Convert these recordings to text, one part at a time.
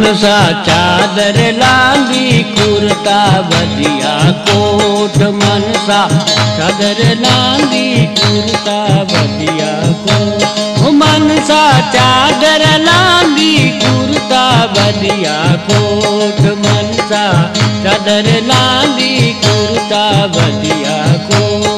मनसा चादर लांदी कुर्ता बदिया कोट मनसा चादर लांदी कुर्ता बदिया कोट मनसा चादर लांदी कुर्ता बदिया कोट मनसा चादर लांदी कुर्ता बदिया कोट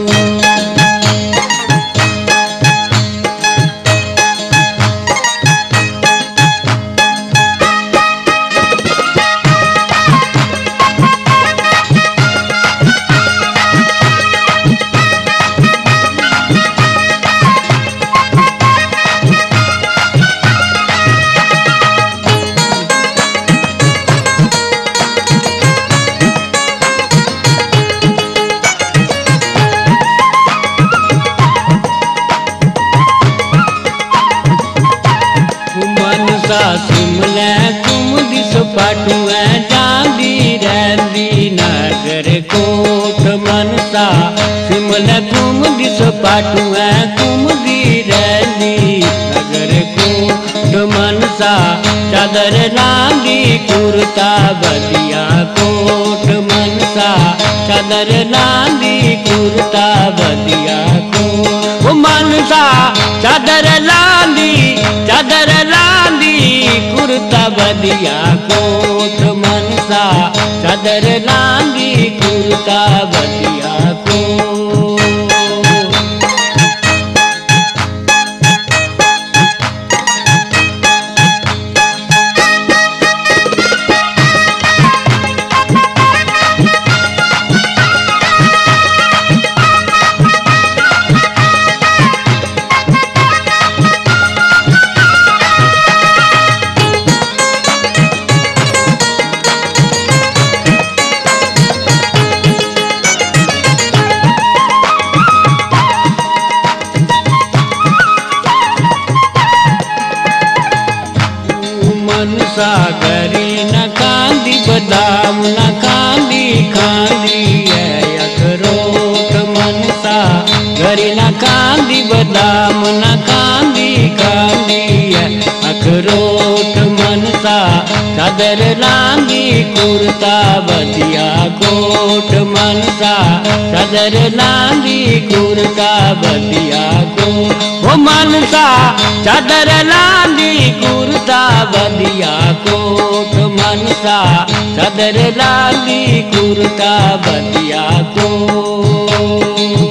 सिमलै कुमदी सपाटू जांदी रैंदी नगर कोट मनसा सिमलै कुमदी सपाटू कुमदी रैंदी नगर कोट मनसा चादर लांदी कुर्ता बदिया कोट मनसा चादर लांदी कुर्ता बदिया कोट मनसा चादर लांदी कुर्ता बदिया कोट मनसा चादर लांदी कुर्ता बदिया कोट मनसा गरी न कांदी बदाम न कांदी खांदी अखरोट मनसा गरी न कांदी बदाम न कांदी खांदी अखरोट मनसा चादर लांदी कुर्ता बदिया कोट मनसा चादर लांदी कुर्ता बदिया कोट मनसा चादर लांदी कुर्ता बदिया कोट मनसा चादर लांदी कुर्ता बदिया कोट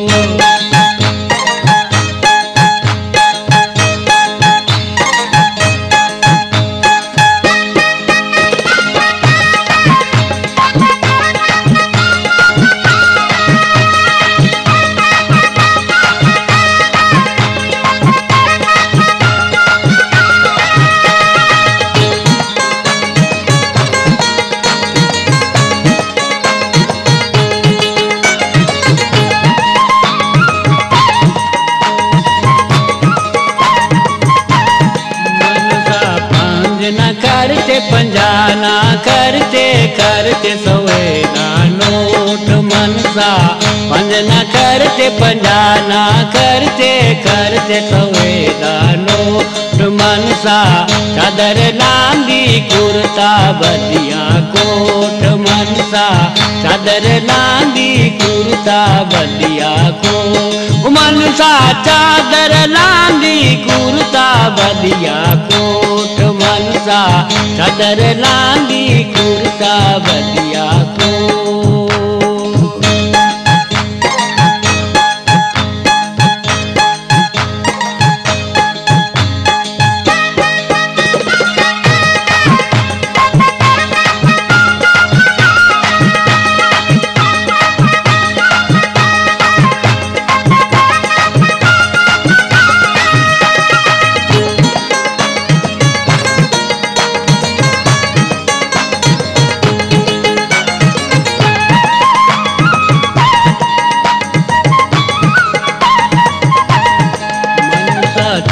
करते पंजाना करते करते सवेदा नोट मनसा पंजना करते पंजाना करते करते सवेदा नोट मनसा चादर लांदी कुर्ता बदिया कोट मनसा चादर लांदी कुर्ता बदिया कोट मनसा चादर लांदी कुर्ता बदिया कोट मनसा चादर लांदी कुर्ता बदिया कोट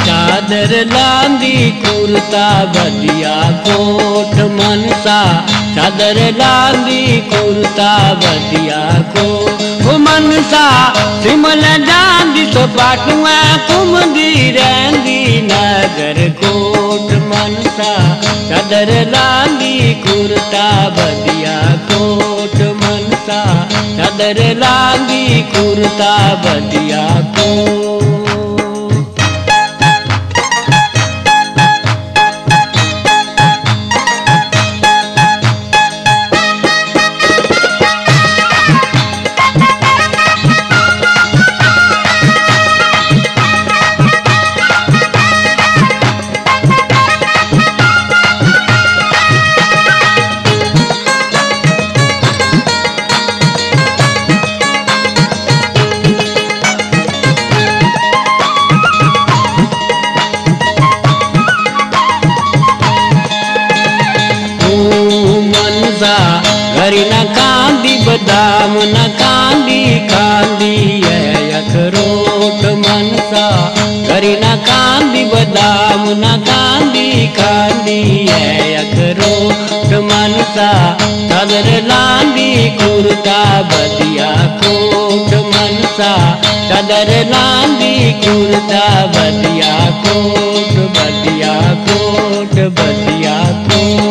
चादर लांदी कुर्ता बदिया कोट मनसा चादर लांदी कुर्ता बदिया को मनसा सिमल जांदी तो पाटुआ घुमदी रहंदी नगर कोट मनसा चादर लांदी कुर्ता बदिया कोट मनसा चादर लांदी कुर्ता बदिया कोट। घरी न कांदी बदाम न कांदी कांदी अखरोट मनसा घरी न कांदी बदाम न कांदी कांदी अखरोट मनसा चादर लांदी कुर्ता बदिया कोट मनसा चादर लांदी कुर्ता बदिया कोट बदिया कोट बदिया कोट।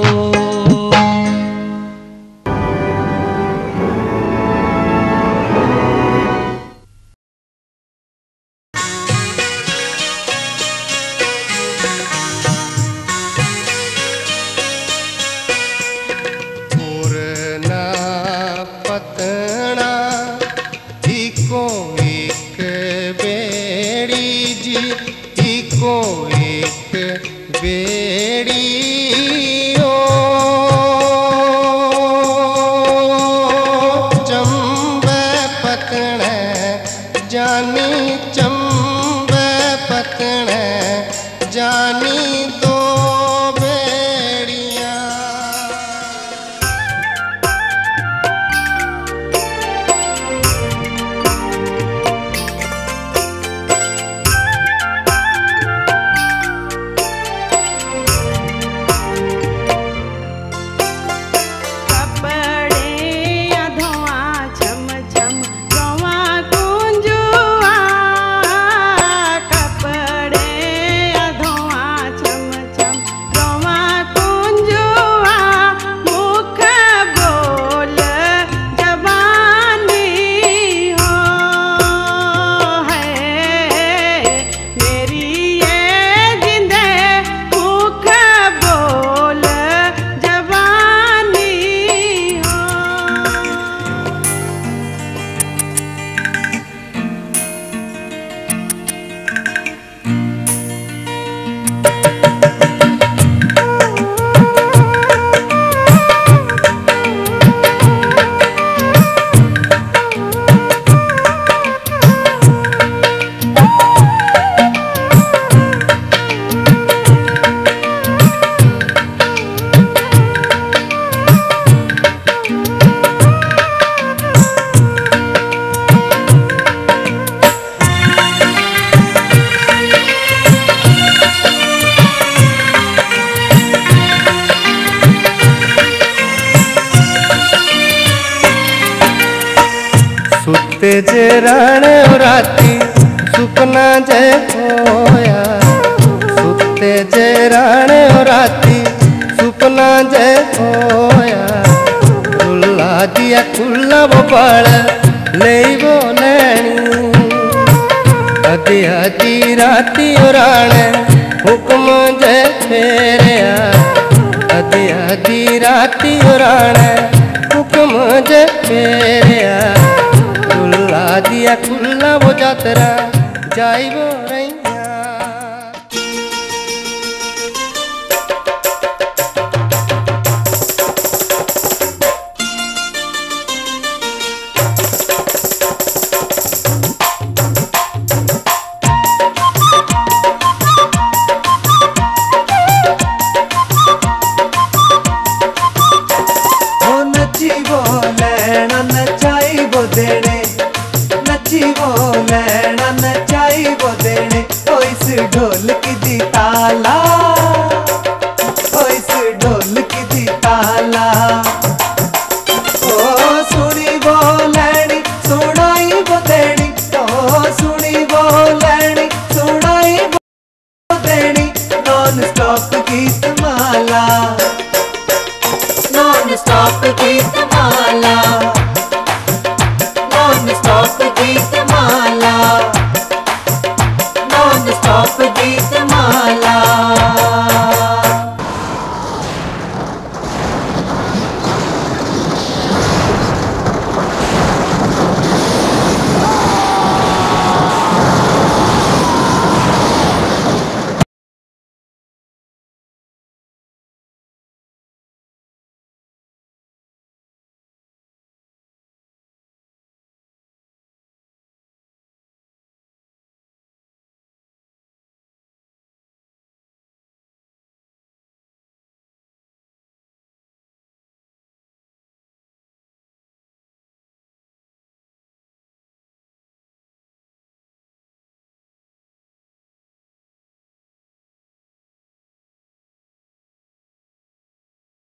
जे राणे राती सुपना जे होया सुते जे राणे राती सुपना जे होया रुला दिया कुल्ला वो बाल ले वो नैनी अधी अधी राती राणे हुक्म जे फेरिया अधी अधी राती राणे हुक्म जे फेरिया दिया खुल्ला वो जातरा जाइबो